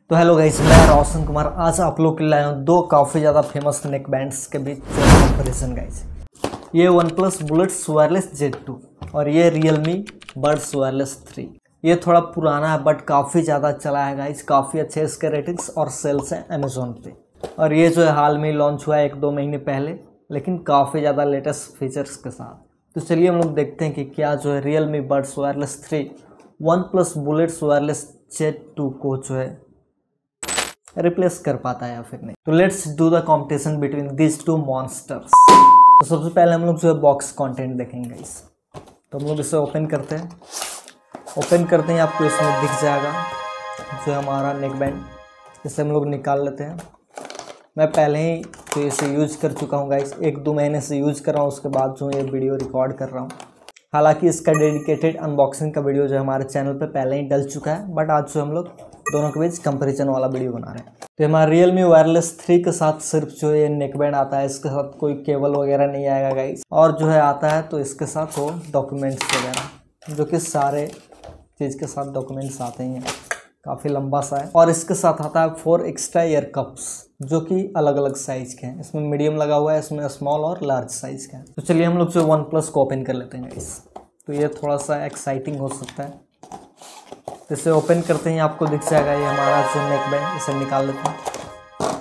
तो hello guys, मैं रोशन कुमार आज आप लोग के लिए लाया हूँ दो काफ़ी ज़्यादा फेमस नेक बैंड्स के बीच कंपैरिजन गाइस। ये OnePlus बुलेट्स वायरलेस Z2 और ये Realme बड्स वायरलेस 3। ये थोड़ा पुराना है बट काफ़ी ज़्यादा चला है गाइस, काफ़ी अच्छे इसके रेटिंग्स और सेल्स हैं अमेजोन पे। और ये जो है हाल में लॉन्च हुआ है 1-2 महीने पहले, लेकिन काफ़ी ज़्यादा लेटेस्ट फीचर्स के साथ। तो चलिए हम लोग देखते हैं कि क्या जो है Realme buds wireless 3 OnePlus bullets wireless Z2 को जो है रिप्लेस कर पाता है या फिर नहीं। तो let's do the competition between this two monsters. तो सबसे पहले हम लोग जो है बॉक्स कंटेंट देखेंगे इस। तो हम लोग इसे ओपन करते हैं। ओपन करते हैं आपको इसमें दिख जाएगा जो हमारा नेक बैंड। इसे हम लोग निकाल लेते हैं। मैं पहले ही तो इसे यूज कर चुका हूँ गाइस, 1-2 महीने से यूज कर रहा हूँ, उसके बाद जो ये वीडियो रिकॉर्ड कर रहा हूँ। हालांकि इसका डेडिकेटेड अनबॉक्सिंग का वीडियो जो हमारे चैनल पे पहले ही डल चुका है, बट आज जो हम लोग दोनों के बीच कंपैरिजन वाला वीडियो बना रहे हैं। तो हमारा Realme वायरलेस 3 के साथ सिर्फ जो ये नेकबैंड आता है, इसके साथ कोई केबल वगैरह नहीं आएगा गाइस। और जो है आता है तो इसके साथ वो डॉक्यूमेंट्स वगैरह, जो कि सारे चीज़ के साथ डॉक्यूमेंट्स आते ही हैं। काफ़ी लंबा सा है। और इसके साथ आता है 4 एक्स्ट्रा ईयर कप्स, जो कि अलग अलग साइज़ के हैं। इसमें मीडियम लगा हुआ है, इसमें स्मॉल और लार्ज साइज़ का है। तो चलिए हम लोग जो OnePlus को ओपन कर लेते हैं गाइस। तो ये थोड़ा सा एक्साइटिंग हो सकता है। तो इसे ओपन करते ही आपको दिख जाएगा ये हमारा जो नेक बैंड। इसे निकाल लेते हैं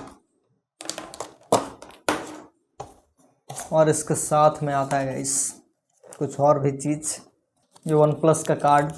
और इसके साथ में आता है गाइस कुछ और भी चीज़, ये OnePlus का कार्ड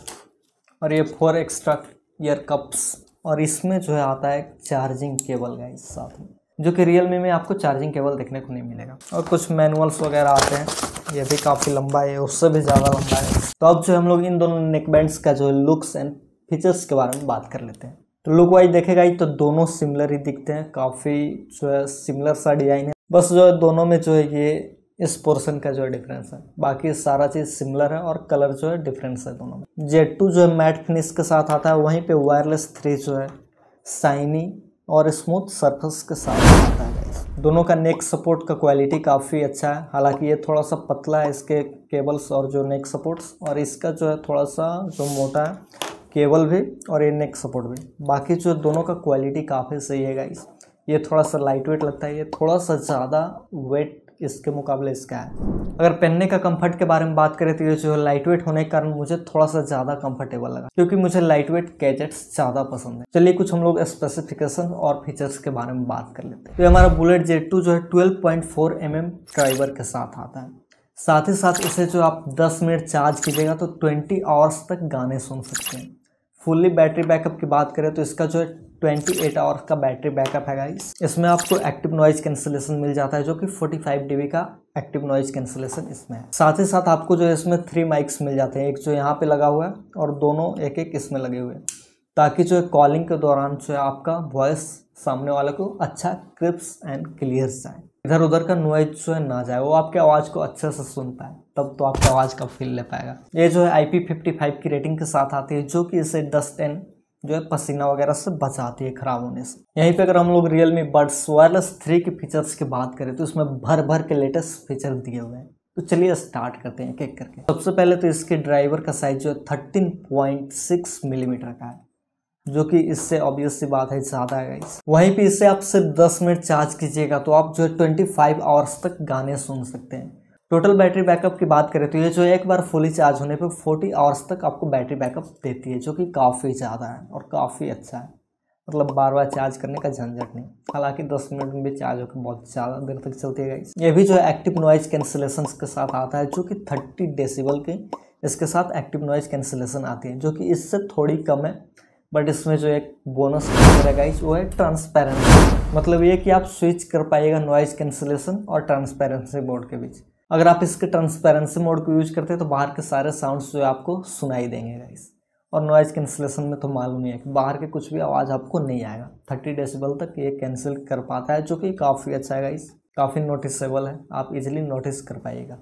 और ये 4 एक्स्ट्रा ईयर कप्स। और इसमें जो है आता है चार्जिंग केबल गाइस साथ में, जो कि Realme में आपको चार्जिंग केबल देखने को नहीं मिलेगा। और कुछ मैनुअल्स वगैरह आते हैं, ये भी काफ़ी लंबा है, उससे भी ज़्यादा लंबा है। तो अब जो हम लोग इन दोनों नेक बैंड्स का जो है लुक्स एंड फीचर्स के बारे में बात कर लेते हैं। तो लुक वाइज देखेगा ही तो दोनों सिमिलर ही दिखते हैं, काफ़ी जो है सिमिलर सा डिज़ाइन है। बस जो है दोनों में जो है ये इस पोर्शन का जो है डिफरेंस है, बाकी सारा चीज़ सिमिलर है और कलर जो है डिफरेंस है दोनों में। Z2 जो है मैट फिनिश के साथ आता है, वहीं पे वायरलेस 3 जो है शाइनी और स्मूथ सरफेस के साथ आता है गाइस। दोनों का नेक सपोर्ट का क्वालिटी काफ़ी अच्छा है। हालांकि ये थोड़ा सा पतला है इसके केबल्स और जो नेक सपोर्ट्स, और इसका जो है थोड़ा सा जो मोटा है केबल भी और ये नेक सपोर्ट भी। बाकी जो दोनों का क्वालिटी काफ़ी सही है गाइस। ये थोड़ा सा लाइट वेट लगता है, ये थोड़ा सा ज़्यादा वेट इसके मुकाबले इसका है। अगर पहनने का कंफर्ट के बारे में बात करें तो ये जो है लाइट वेट होने के कारण मुझे थोड़ा सा ज़्यादा कंफर्टेबल लगा, क्योंकि मुझे लाइट वेट गैजेट्स ज़्यादा पसंद है। चलिए कुछ हम लोग स्पेसिफिकेशन और फीचर्स के बारे में बात कर लेते हैं। तो हमारा बुलेट Z2 जो है 12.4 mm ड्राइवर के साथ आता है। साथ ही साथ इसे जो आप 10 मिनट चार्ज कीजिएगा तो 20 आवर्स तक गाने सुन सकते हैं। फुल्ली बैटरी बैकअप की बात करें तो इसका जो है 28 आवर्स का बैटरी बैकअप है गाइस। इसमें आपको एक्टिव नॉइज कैंसिलेशन मिल जाता है, जो कि 45 dB का एक्टिव नॉइज कैंसिलेशन इसमें है। साथ ही साथ आपको जो है इसमें 3 माइक्स मिल जाते हैं, एक जो यहाँ पे लगा हुआ है और दोनों एक इसमें लगे हुए हैं, ताकि जो है कॉलिंग के दौरान जो है आपका वॉइस सामने वाले को अच्छा क्रिस्प एंड क्लियर जाए, इधर उधर का नॉइज जो है ना जाए, वो आपके आवाज़ को अच्छे से सुन पाए, तब तो आपकी आवाज़ का फील ले पाएगा। ये जो है IP55 की रेटिंग के साथ आती है, जो कि इसे डस्ट एंड जो है पसीना वगैरह से बचाती है खराब होने से। यहीं पे अगर हम लोग Realme बड्स वायरलेस 3 के फीचर्स की बात करें तो इसमें भर भर के लेटेस्ट फीचर दिए हुए हैं। तो चलिए स्टार्ट करते हैं एक करके। सबसे पहले तो इसके ड्राइवर का साइज जो है 13.6 मिलीमीटर का है, जो कि इससे ऑब्वियस सी बात है ज़्यादा है गाइस। वहीं पे इससे आप सिर्फ 10 मिनट चार्ज कीजिएगा तो आप जो है 25 आवर्स तक गाने सुन सकते हैं। टोटल बैटरी बैकअप की बात करें तो ये जो एक बार फुली चार्ज होने पे 40 आवर्स तक आपको बैटरी बैकअप देती है, जो कि काफ़ी ज़्यादा है और काफ़ी अच्छा है। मतलब बार बार चार्ज करने का झंझट नहीं। हालांकि 10 मिनट में भी चार्ज होकर बहुत ज़्यादा देर तक चलती है गाइस। ये भी जो है एक्टिव नॉइज कैंसिलेशन के साथ आता है, जो कि 30 डेसिबल की इसके साथ एक्टिव नॉइज कैंसिलेशन आती है, जो कि इससे थोड़ी कम है। बट इसमें जो एक बोनस फीचर है गाइस, वो है ट्रांसपेरेंसी। मतलब ये कि आप स्विच कर पाइएगा नॉइज कैंसिलेशन और ट्रांसपेरेंसी मोड के बीच। अगर आप इसके ट्रांसपेरेंसी मोड को यूज करते हैं तो बाहर के सारे साउंड्स जो है आपको सुनाई देंगे गाइस। और नॉइज कैंसिलेशन में तो मालूम ही है कि बाहर के कुछ भी आवाज़ आपको नहीं आएगा। 30 डेसिबल तक ये कैंसिल कर पाता है, जो कि काफ़ी अच्छा है गाइस, काफ़ी नोटिसेबल है, आप इजीली नोटिस कर पाइएगा।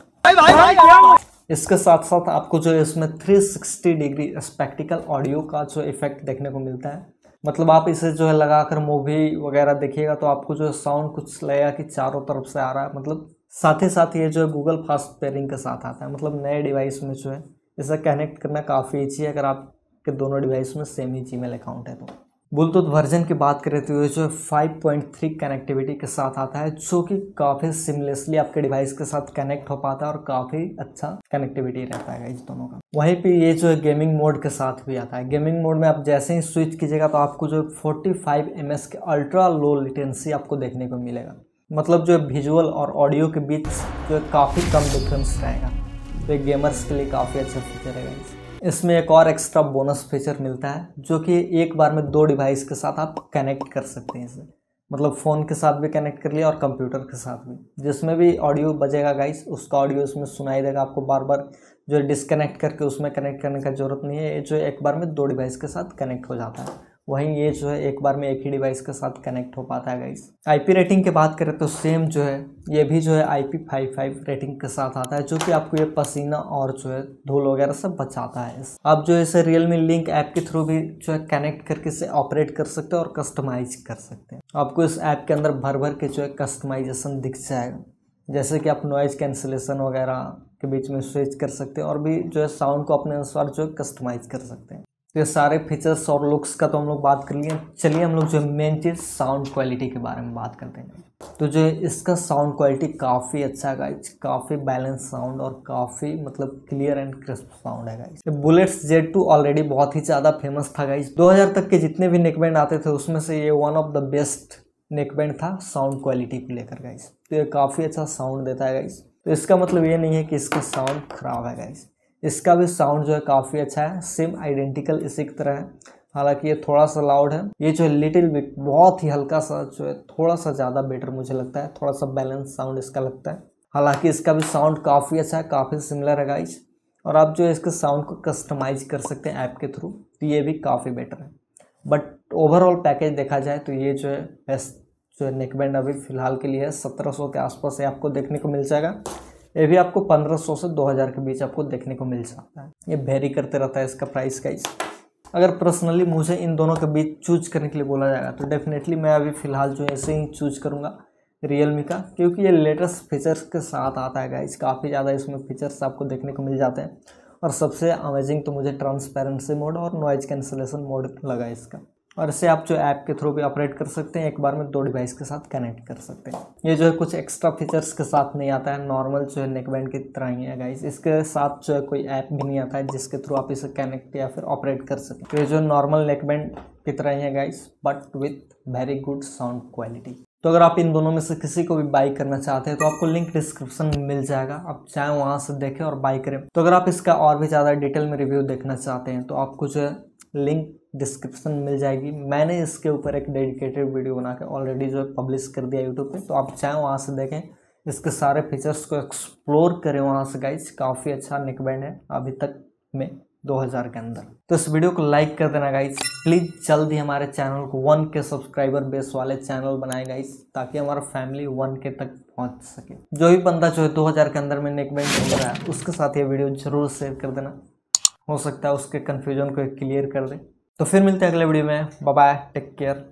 इसके साथ साथ आपको जो है इसमें 360 डिग्री स्पेक्टिकल ऑडियो का जो इफेक्ट देखने को मिलता है। मतलब आप इसे जो है लगाकर मूवी वगैरह देखिएगा तो आपको जो है साउंड कुछ लगेगा कि चारों तरफ से आ रहा है। मतलब साथ ही साथ ये जो है गूगल फास्ट पेयरिंग के साथ आता है। मतलब नए डिवाइस में जो है इसे कनेक्ट करना काफ़ी ईजी है, अगर आपके दोनों डिवाइस में सेम ही जीमेल अकाउंट है तो। ब्लूटूथ वर्जन की बात करें तो ये जो 5.3 कनेक्टिविटी के साथ आता है, जो कि काफ़ी सिमलेसली आपके डिवाइस के साथ कनेक्ट हो पाता है और काफ़ी अच्छा कनेक्टिविटी रहता है इस दोनों का। वहीं पे ये जो है गेमिंग मोड के साथ भी आता है। गेमिंग मोड में आप जैसे ही स्विच कीजिएगा तो आपको जो 45 ms के अल्ट्रा लो लेटेंसी आपको देखने को मिलेगा। मतलब जो विजुअल और ऑडियो के बीच जो काफ़ी कम डिफरेंस रहेगा, तो गेमर्स के लिए काफ़ी अच्छा फीचर है। इसमें एक और एक्स्ट्रा बोनस फीचर मिलता है, जो कि एक बार में 2 डिवाइस के साथ आप कनेक्ट कर सकते हैं इसे। मतलब फ़ोन के साथ भी कनेक्ट कर लिया और कंप्यूटर के साथ भी, जिसमें भी ऑडियो बजेगा गाइस उसका ऑडियो उसमें सुनाई देगा। आपको बार बार जो डिस्कनेक्ट करके उसमें कनेक्ट करने का ज़रूरत नहीं है। ये जो एक बार में 2 डिवाइस के साथ कनेक्ट हो जाता है। वहीं ये जो है एक बार में एक ही डिवाइस के साथ कनेक्ट हो पाता है गाइस। IP रेटिंग की बात करें तो सेम जो है ये भी जो है IP55 रेटिंग के साथ आता है, जो कि आपको ये पसीना और जो है धूल वगैरह सब बचाता है। आप जो इसे Realme लिंक ऐप के थ्रू भी जो है कनेक्ट करके इसे ऑपरेट कर सकते हैं और कस्टमाइज कर सकते हैं। आपको इस ऐप के अंदर भर भर के जो है कस्टमाइजेशन दिख जाएगा, जैसे कि आप नॉइज कैंसिलेशन वगैरह के बीच में स्विच कर सकते हैं और भी जो है साउंड को अपने अनुसार जो है कस्टमाइज कर सकते हैं। ये सारे फीचर्स और लुक्स का तो हम लोग बात कर लिए। चलिए हम लोग जो मेन चीज़ साउंड क्वालिटी के बारे में बात करते हैं। तो जो इसका साउंड क्वालिटी काफ़ी अच्छा है गाइज, काफ़ी बैलेंस साउंड और काफ़ी मतलब क्लियर एंड क्रिस्प साउंड है गाइज। बुलेट्स Z2 ऑलरेडी बहुत ही ज़्यादा फेमस था गाइज। 2000 तक के जितने भी नेकबैंड आते थे उसमें से ये one of the best neckband था साउंड क्वालिटी को लेकर गाइज। तो ये काफ़ी अच्छा साउंड देता है गाइज। तो इसका मतलब ये नहीं है कि इसका साउंड खराब है गाइज, इसका भी साउंड जो है काफ़ी अच्छा है, सेम आइडेंटिकल इसी की तरह है। हालांकि ये थोड़ा सा लाउड है, ये जो है लिटिल बिट बहुत ही हल्का सा जो है थोड़ा सा ज़्यादा बेटर मुझे लगता है, थोड़ा सा बैलेंस साउंड इसका लगता है। हालांकि इसका भी साउंड काफ़ी अच्छा है, काफ़ी सिमिलर है गाइज। और आप जो है इसके साउंड को कस्टमाइज कर सकते हैं ऐप के थ्रू, तो ये भी काफ़ी बेटर है। बट ओवरऑल पैकेज देखा जाए तो ये जो है बेस्ट जो है नेकबैंड अभी फ़िलहाल के लिए है। 1700 के आसपास से आपको देखने को मिल जाएगा। ये भी आपको 1500 से 2000 के बीच आपको देखने को मिल सकता है। ये वेरी करते रहता है इसका प्राइस गाइस। अगर पर्सनली मुझे इन दोनों के बीच चूज करने के लिए बोला जाएगा तो डेफिनेटली मैं अभी फ़िलहाल जो ऐसे ही चूज करूँगा Realme का, क्योंकि ये लेटेस्ट फीचर्स के साथ आता है गाइस। काफ़ी ज़्यादा इसमें फीचर्स आपको देखने को मिल जाते हैं और सबसे अमेजिंग तो मुझे ट्रांसपेरेंसी मोड और नॉइज कैंसिलेशन मोड लगा इसका। और इसे आप जो ऐप के थ्रू भी ऑपरेट कर सकते हैं, एक बार में 2 डिवाइस के साथ कनेक्ट कर सकते हैं। ये जो है कुछ एक्स्ट्रा फीचर्स के साथ नहीं आता है, नॉर्मल जो है नेकबैंड की तरह ही है गाइस। इसके साथ जो है कोई ऐप भी नहीं आता है जिसके थ्रू आप इसे कनेक्ट या फिर ऑपरेट कर सकें। तो ये जो नॉर्मल नेकबैंड की तरह ही है guys, but with very good sound quality. तो अगर आप इन दोनों में से किसी को भी बाई करना चाहते हैं तो आपको लिंक डिस्क्रिप्शन में मिल जाएगा, आप चाहे वहाँ से देखें और बाई करें। तो अगर आप इसका और भी ज़्यादा डिटेल में रिव्यू देखना चाहते हैं तो आपको जो है लिंक डिस्क्रिप्शन में मिल जाएगी। मैंने इसके ऊपर एक डेडिकेटेड वीडियो बना के ऑलरेडी जो है पब्लिश कर दिया यूट्यूब पे, तो आप चाहे वहाँ से देखें, इसके सारे फीचर्स को एक्सप्लोर करें वहाँ से गाइस। काफ़ी अच्छा नेकबैंड है अभी तक में 2000 के अंदर। तो इस वीडियो को लाइक कर देना गाइस। प्लीज़ जल्द ही हमारे चैनल को 1K सब्सक्राइबर बेस वाले चैनल बनाए गाइस, ताकि हमारा फैमिली 1K तक पहुंच सके। जो भी बंदा जो है 2000 के अंदर में नेकबैंड हो रहा है उसके साथ ये वीडियो जरूर शेयर कर देना, हो सकता है उसके कन्फ्यूजन को क्लियर कर दे। तो फिर मिलते हैं अगले वीडियो में। Bye bye, take care.